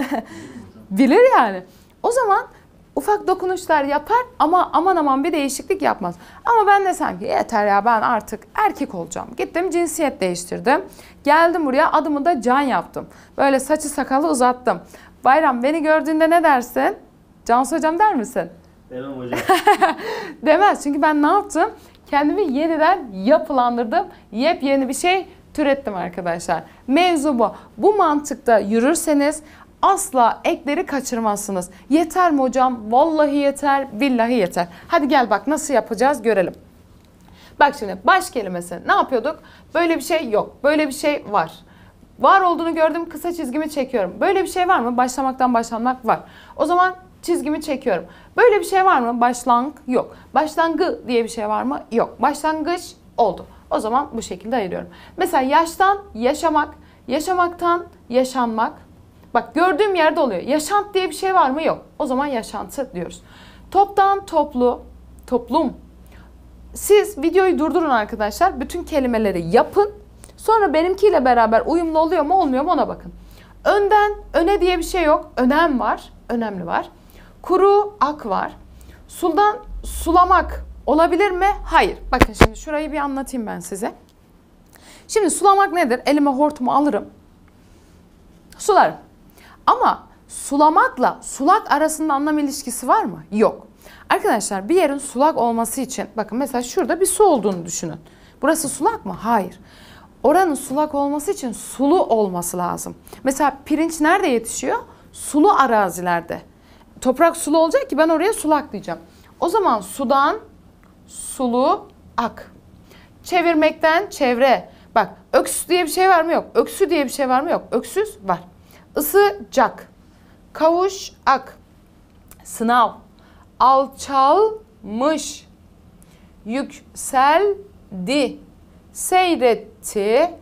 Bilir yani. O zaman ufak dokunuşlar yapar ama aman aman bir değişiklik yapmaz. Ama ben de sanki yeter ya ben artık erkek olacağım. Gittim cinsiyet değiştirdim. Geldim buraya adımı da Can yaptım. Böyle saçı sakalı uzattım. Bayram beni gördüğünde ne dersin? Cansu hocam der misin? Demem hocam. Demez çünkü ben ne yaptım? Kendimi yeniden yapılandırdım. Yepyeni bir şey türettim arkadaşlar. Mevzu bu. Bu mantıkta yürürseniz asla ekleri kaçırmazsınız. Yeter mi hocam? Vallahi yeter, billahi yeter. Hadi gel bak nasıl yapacağız görelim. Bak şimdi baş kelimesi ne yapıyorduk? Böyle bir şey yok. Böyle bir şey var. Var olduğunu gördüm, kısa çizgimi çekiyorum. Böyle bir şey var mı? Başlamaktan başlanmak var. O zaman çizgimi çekiyorum. Böyle bir şey var mı? Başlang yok. Başlangı diye bir şey var mı? Yok. Başlangıç oldu. O zaman bu şekilde ayırıyorum. Mesela yaştan yaşamak, yaşamaktan yaşanmak. Bak gördüğüm yerde oluyor. Yaşant diye bir şey var mı? Yok. O zaman yaşantı diyoruz. Toptan toplu, toplum. siz videoyu durdurun arkadaşlar. Bütün kelimeleri yapın. Sonra benimkiyle beraber uyumlu oluyor mu olmuyor mu ona bakın. Önden, öne diye bir şey yok. Önem var, önemli var. Kuru, ak var. Suldan, sulamak olabilir mi? Hayır. Bakın şimdi şurayı bir anlatayım ben size. Şimdi sulamak nedir? Elime hortumu alırım. Sularım. Ama sulamakla sulak arasında anlam ilişkisi var mı? Yok. Arkadaşlar bir yerin sulak olması için bakın mesela şurada bir su olduğunu düşünün. Burası sulak mı? Hayır. Oranın sulak olması için sulu olması lazım. Mesela pirinç nerede yetişiyor? Sulu arazilerde. Toprak sulu olacak ki ben oraya sulak diyeceğim. O zaman sudan sulu ak. Çevirmekten çevre. Bak öksüz diye bir şey var mı? Yok. Öksü diye bir şey var mı? Yok. Öksüz var. Isıcak. Kavuş ak. Sınav. Alçalmış. Yükseldi. Seyretti.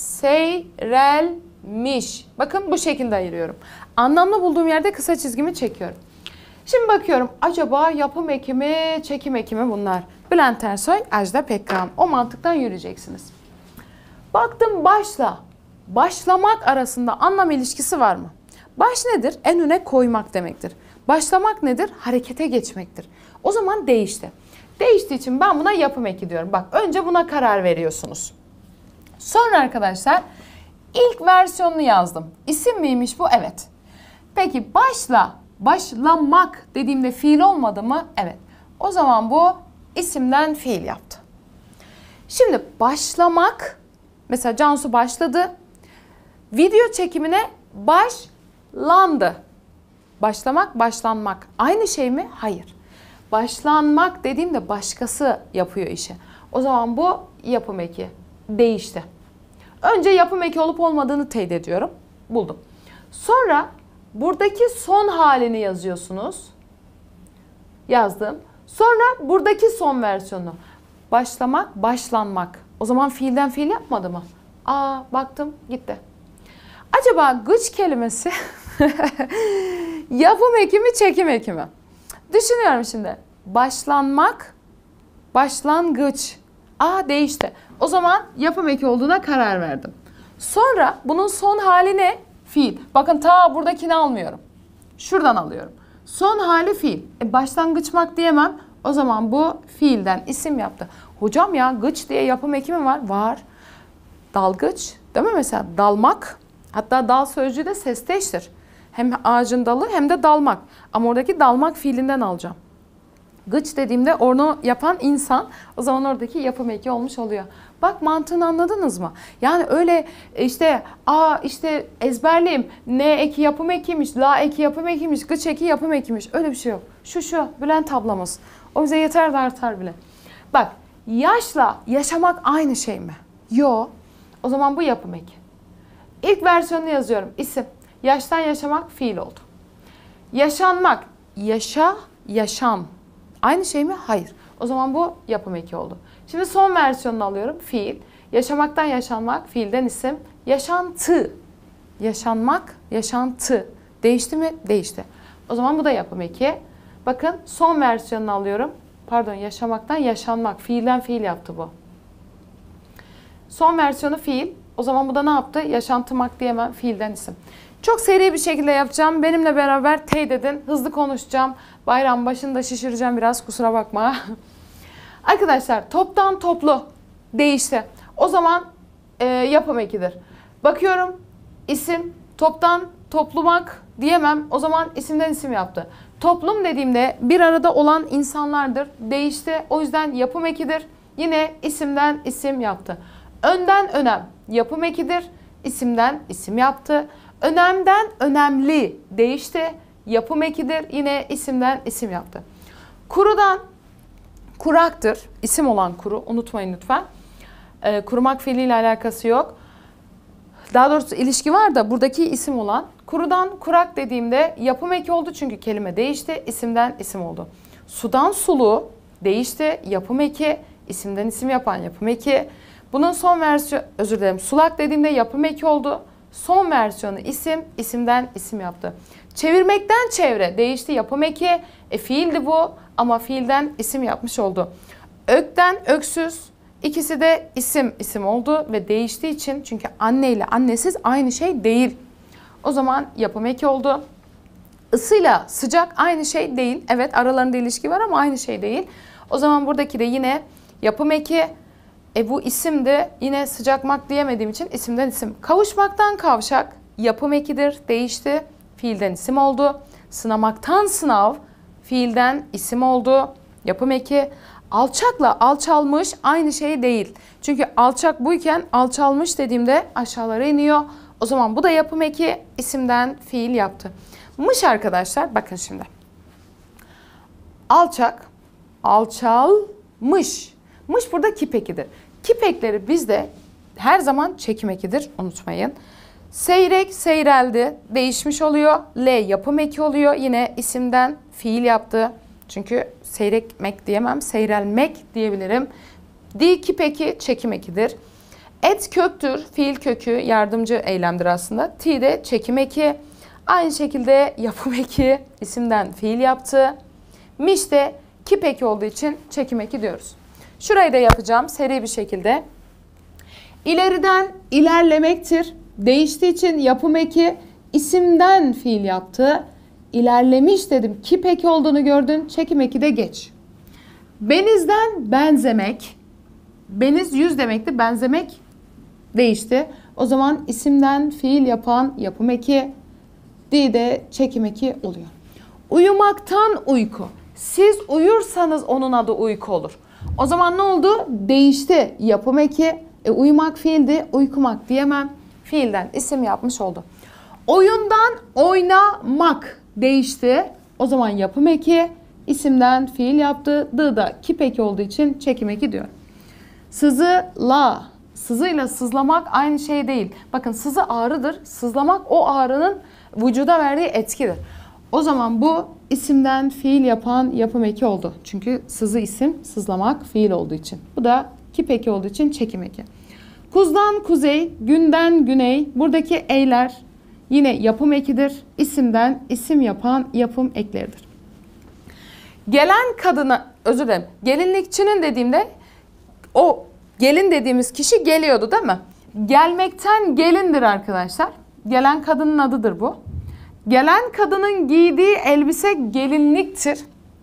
Seyrelmiş. Bakın bu şekilde ayırıyorum. Anlamlı bulduğum yerde kısa çizgimi çekiyorum. Şimdi bakıyorum acaba yapım eki mi, çekim eki mi bunlar? Bülent Ersoy, Ajda Pekkan. O mantıktan yürüyeceksiniz. Baktım başla. Başlamak arasında anlam ilişkisi var mı? Baş nedir? En öne koymak demektir. Başlamak nedir? Harekete geçmektir. O zaman değişti. Değiştiği için ben buna yapım eki diyorum. Bak önce buna karar veriyorsunuz. Sonra arkadaşlar ilk versiyonunu yazdım. İsim miymiş bu? Evet. Peki başla, başlamak dediğimde fiil olmadı mı? Evet. O zaman bu isimden fiil yaptı. Şimdi başlamak, mesela Cansu başladı. Video çekimine başlandı. Başlamak, başlanmak. Aynı şey mi? Hayır. Başlanmak dediğimde başkası yapıyor işi. O zaman bu yapım eki. Değişti. Önce yapım eki olup olmadığını teyit ediyorum. Buldum. Sonra buradaki son halini yazıyorsunuz. Yazdım. Sonra buradaki son versiyonu. Başlamak, başlanmak. O zaman fiilden fiil yapmadı mı? Aa baktım gitti. Acaba gıç kelimesi yapım eki mi, çekim eki mi? Düşünüyorum şimdi. Başlanmak, başlangıç. Aa değişti. O zaman yapım eki olduğuna karar verdim. Sonra bunun son hali ne? Fiil. Bakın ta buradakini almıyorum. Şuradan alıyorum. Son hali fiil. Başlangıçmak diyemem. O zaman bu fiilden isim yaptı. Hocam ya gıç diye yapım eki mi var? Var. Dalgıç. Değil mi mesela? Dalmak. Hatta dal sözcüğü de sesteştir. Hem ağacın dalı hem de dalmak. Ama oradaki dalmak fiilinden alacağım. Gıç dediğimde onu yapan insan, o zaman oradaki yapım eki olmuş oluyor. Bak mantığını anladınız mı? Yani öyle işte işte ezberleyeyim. Ne eki yapım ekiymiş, la eki yapım ekiymiş, gıç eki yapım ekiymiş. Öyle bir şey yok. Şu Bülent ablamız. O bize yeter de artar bile. Bak yaşla yaşamak aynı şey mi? Yok. O zaman bu yapım eki. İlk versiyonunu yazıyorum. İsim. Yaştan yaşamak fiil oldu. Yaşanmak. Yaşa, yaşam. Aynı şey mi? Hayır. O zaman bu yapım eki oldu. Şimdi son versiyonunu alıyorum. Fiil. Yaşamaktan yaşanmak. Fiilden isim. Yaşantı. Yaşanmak, yaşantı. Değişti mi? Değişti. O zaman bu da yapım eki. Bakın son versiyonunu alıyorum. Pardon, yaşamaktan yaşanmak. Fiilden fiil yaptı bu. Son versiyonu fiil. O zaman bu da ne yaptı? Yaşantımak diyemem. Fiilden isim. Çok seri bir şekilde yapacağım. Benimle beraber teyit edin. Hızlı konuşacağım. Bayram başında şişireceğim biraz. Kusura bakma. Arkadaşlar toptan toplu değişti. O zaman yapım ekidir. Bakıyorum isim toptan toplumak diyemem. O zaman isimden isim yaptı. Toplum dediğimde bir arada olan insanlardır. Değişti. O yüzden yapım ekidir. Yine isimden isim yaptı. Önden önem yapım ekidir. İsimden isim yaptı. Önemden önemli değişti. Yapım ekidir. Yine isimden isim yaptı. Kurudan kuraktır. İsim olan kuru. Unutmayın lütfen. Kurumak fiiliyle alakası yok. Daha doğrusu ilişki var da buradaki isim olan. Kurudan kurak dediğimde yapım eki oldu çünkü kelime değişti. İsimden isim oldu. Sudan sulu değişti. Yapım eki. İsimden isim yapan yapım eki. Bunun son versiyonu, özür dilerim. Sulak dediğimde yapım eki oldu. Son versiyonu isim, isimden isim yaptı. Çevirmekten çevre değişti, yapım eki. Fiildi bu ama fiilden isim yapmış oldu. Ökten öksüz. İkisi de isim oldu ve değiştiği için, çünkü anne ile annesiz aynı şey değil. O zaman yapım eki oldu. Isıyla sıcak aynı şey değil. Evet, aralarında ilişki var ama aynı şey değil. O zaman buradaki de yine yapım eki. Bu isim de yine sıcakmak diyemediğim için isimden isim. Kavuşmaktan kavşak yapım ekidir. Değişti. Fiilden isim oldu. Sınamaktan sınav fiilden isim oldu. Yapım eki. Alçakla alçalmış aynı şey değil. Çünkü alçak buyken alçalmış dediğimde aşağılara iniyor. O zaman bu da yapım eki, isimden fiil yaptı. Mış arkadaşlar, bakın şimdi. Alçak, alçalmış. Mış burada kip ekidir. Kip ekleri bizde her zaman çekim ekidir, unutmayın. Seyrek, seyreldi, değişmiş oluyor. L yapım eki oluyor. Yine isimden fiil yaptı. Çünkü seyrekmek diyemem, seyrelmek diyebilirim. Di kip eki, çekim ekidir. Et köktür, fiil kökü yardımcı eylemdir aslında. Ti de çekim eki. Aynı şekilde yapım eki, isimden fiil yaptı. Miş de kip eki olduğu için çekim eki diyoruz. Şurayı da yapacağım seri bir şekilde. İleriden ilerlemektir. Değiştiği için yapım eki, isimden fiil yaptı. İlerlemiş dedim. Kip eki olduğunu gördün. Çekim eki de geç. Benizden benzemek. Beniz yüz demekti. Benzemek değişti. O zaman isimden fiil yapan yapım eki. Di de çekim eki oluyor. Uyumaktan uyku. Siz uyursanız onun adı uyku olur. O zaman ne oldu? Değişti. Yapım eki. Uyumak fiildi. Uykumak diyemem. Fiilden isim yapmış oldu. Oyundan oynamak değişti. O zaman yapım eki, isimden fiil yaptı. Dı da kip eki olduğu için çekim eki diyor. Sızıla. Sızıyla sızlamak aynı şey değil. Bakın sızı ağrıdır. Sızlamak o ağrının vücuda verdiği etkidir. O zaman bu isimden fiil yapan yapım eki oldu. Çünkü sızı isim, sızlamak fiil olduğu için. Bu da kip eki olduğu için çekim eki. Kuzdan kuzey, günden güney. Buradaki eyler yine yapım ekidir. İsimden isim yapan yapım ekleridir. Gelen kadına, özür dilerim, gelinlikçinin dediğimde o gelin dediğimiz kişi geliyordu değil mi? Gelmekten gelindir arkadaşlar. Gelen kadının adıdır bu. Gelen kadının giydiği elbise gelinliktir.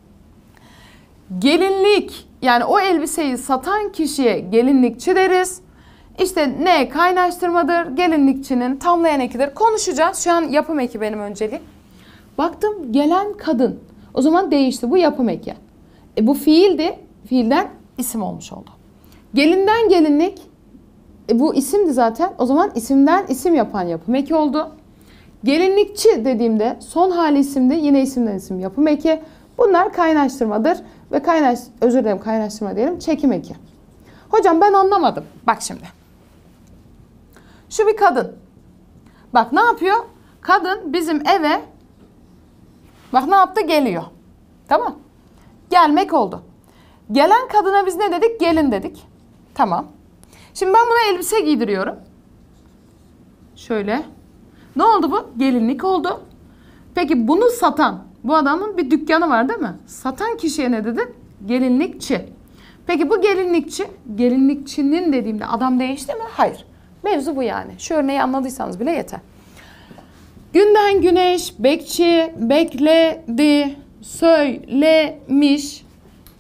Gelinlik, yani o elbiseyi satan kişiye gelinlikçi deriz. İşte ne kaynaştırmadır, gelinlikçinin tamlayan ekidir. Konuşacağız. Şu an yapım eki benim önceliğim. Baktım gelen kadın. O zaman değişti. Bu yapım eki. Bu fiildi. Fiilden isim olmuş oldu. Gelinden gelinlik. Bu isimdi zaten. O zaman isimden isim yapan yapım eki oldu. Gelinlikçi dediğimde son hali isimdi. Yine isimden isim yapım eki. Bunlar kaynaştırmadır. Ve özür dilerim kaynaştırma diyelim. Çekim eki. Hocam ben anlamadım. Bak şimdi. Şu bir kadın. Bak ne yapıyor? Kadın bizim eve bak ne yaptı? Geliyor. Tamam. Gelmek oldu. Gelen kadına biz ne dedik? Gelin dedik. Tamam. Şimdi ben buna elbise giydiriyorum. Şöyle. Ne oldu bu? Gelinlik oldu. Peki bunu satan, bu adamın bir dükkanı var değil mi? Satan kişiye ne dedin? Gelinlikçi. Peki bu gelinlikçi, gelinlikçinin dediğimde adam değişti mi? Hayır. Mevzu bu yani. Şu örneği anladıysanız bile yeter. Günden güneş, bekçi, bekledi, söylemiş,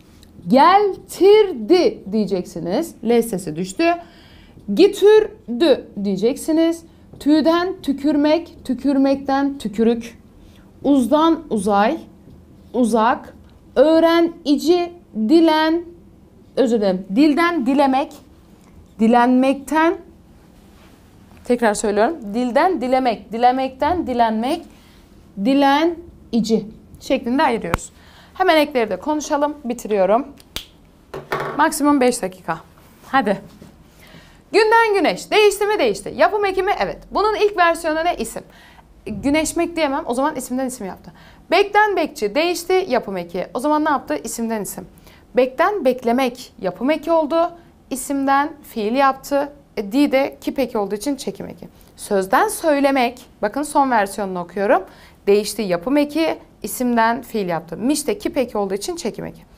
getirdi diyeceksiniz. L sesi düştü. Gitürdü diyeceksiniz. Tüyden tükürmek, tükürmekten tükürük. Uzdan uzay, uzak. Öğrenici, dilen, özür dilerim, dilden dilemek, dilenmekten, tekrar söylüyorum, dilden dilemek, dilemekten dilenmek, dilenici şeklinde ayırıyoruz. Hemen ekleri de konuşalım, bitiriyorum. Maksimum 5 dakika. Hadi. Günden güneş, değişti mi değişti. Yapım eki mi? Evet. Bunun ilk versiyonu ne? İsim. Güneşmek diyemem, o zaman isimden isim yaptı. Bekten bekçi, değişti, yapım eki. O zaman ne yaptı? İsimden isim. Bekten beklemek, yapım eki oldu. İsimden fiil yaptı. Di de kip eki olduğu için çekim eki. Sözden söylemek, bakın son versiyonunu okuyorum. Değişti, yapım eki, isimden fiil yaptı. Miş de kip eki olduğu için çekim eki.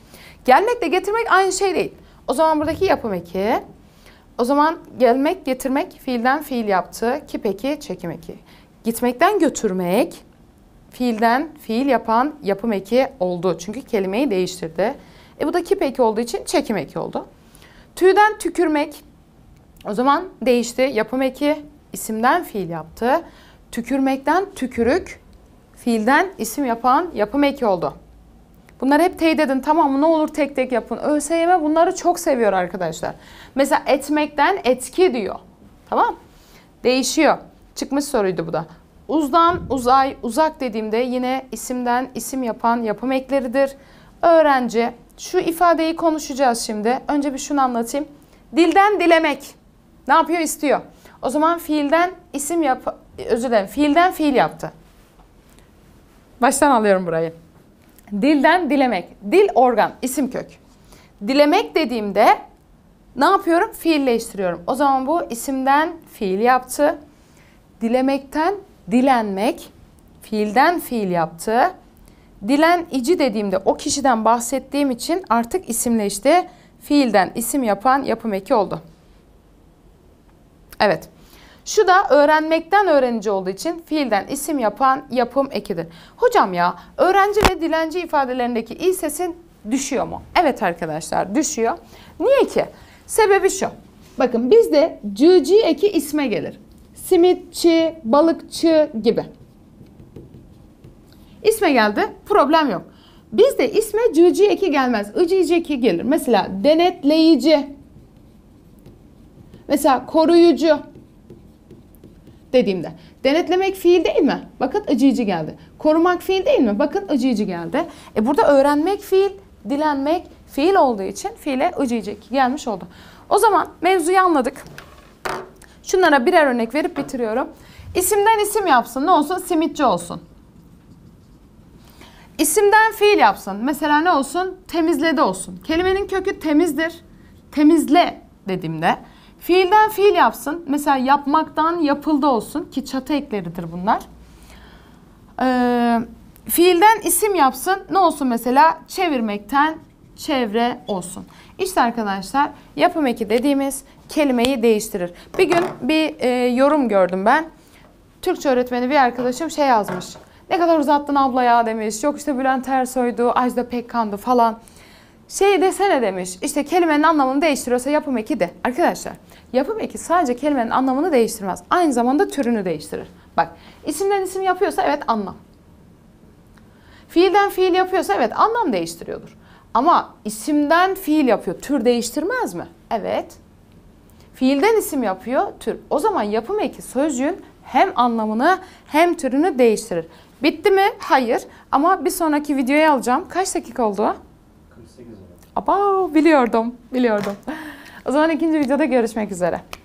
Gelmekle getirmek aynı şey değil. O zaman buradaki yapım eki. O zaman gelmek, getirmek fiilden fiil yaptı. Kip eki, çekim eki. Gitmekten götürmek fiilden fiil yapan yapım eki oldu. Çünkü kelimeyi değiştirdi. Bu da kip eki olduğu için çekim eki oldu. Tüyden tükürmek. O zaman değişti. Yapım eki isimden fiil yaptı. Tükürmekten tükürük fiilden isim yapan yapım eki oldu. Bunları hep teyit edin, tamam mı? Ne olur tek tek yapın. ÖSYM bunları çok seviyor arkadaşlar. Mesela etmekten etki diyor. Tamam. Değişiyor. Çıkmış soruydu bu da. Uzdan, uzay, uzak dediğimde yine isimden isim yapan yapım ekleridir. Öğrenci, şu ifadeyi konuşacağız şimdi. Önce bir şunu anlatayım. Dilden dilemek. Ne yapıyor? İstiyor. O zaman fiilden isim fiilden fiil yaptı. Baştan alıyorum burayı. Dilden dilemek. Dil organ, isim kök. Dilemek dediğimde ne yapıyorum? Fiilleştiriyorum. O zaman bu isimden fiil yaptı. Dilemekten dilenmek. Fiilden fiil yaptı. Dilenici dediğimde o kişiden bahsettiğim için artık isimleşti. Fiilden isim yapan yapım eki oldu. Evet. Şu da öğrenmekten öğrenici olduğu için fiilden isim yapan yapım ekidir. Hocam ya öğrenci ve dilenci ifadelerindeki i sesin düşüyor mu? Evet arkadaşlar düşüyor. Niye ki? Sebebi şu. Bakın bizde cıcı eki isme gelir. Simitçi, balıkçı gibi. İsme geldi, problem yok. Bizde isme cıcı eki gelmez. Icıcı eki gelir. Mesela denetleyici. Mesela koruyucu dediğimde. Denetlemek fiil değil mi? Bakın ıcıcı geldi. Korumak fiil değil mi? Bakın ıcıcı geldi. Burada öğrenmek fiil, dilenmek fiil olduğu için fiile ıcıcı eki gelmiş oldu. O zaman mevzuyu anladık. Şunlara birer örnek verip bitiriyorum. İsimden isim yapsın. Ne olsun? Simitçi olsun. İsimden fiil yapsın. Mesela ne olsun? Temizledi olsun. Kelimenin kökü temizdir. Temizle dediğimde. Fiilden fiil yapsın. Mesela yapmaktan yapıldı olsun. Ki çatı ekleridir bunlar. Fiilden isim yapsın. Ne olsun mesela? Çevirmekten çevre olsun. İşte arkadaşlar yapım eki dediğimiz kelimeyi değiştirir. Bir gün bir yorum gördüm ben. Türkçe öğretmeni bir arkadaşım şey yazmış. Ne kadar uzattın abla ya demiş. Yok işte Bülent Ersoy'du, Ajda Pekkan'dı falan. Şey desene demiş. İşte kelimenin anlamını değiştiriyorsa yapım eki de. Arkadaşlar yapım eki sadece kelimenin anlamını değiştirmez. Aynı zamanda türünü değiştirir. Bak isimden isim yapıyorsa evet anlam. Fiilden fiil yapıyorsa evet anlam değiştiriyordur. Ama isimden fiil yapıyor. Tür değiştirmez mi? Evet. Fiilden isim yapıyor tür. O zaman yapım eki sözcüğün hem anlamını hem türünü değiştirir. Bitti mi? Hayır. Ama bir sonraki videoya alacağım. Kaç dakika oldu? 48 oldu. Aba biliyordum. O zaman ikinci videoda görüşmek üzere.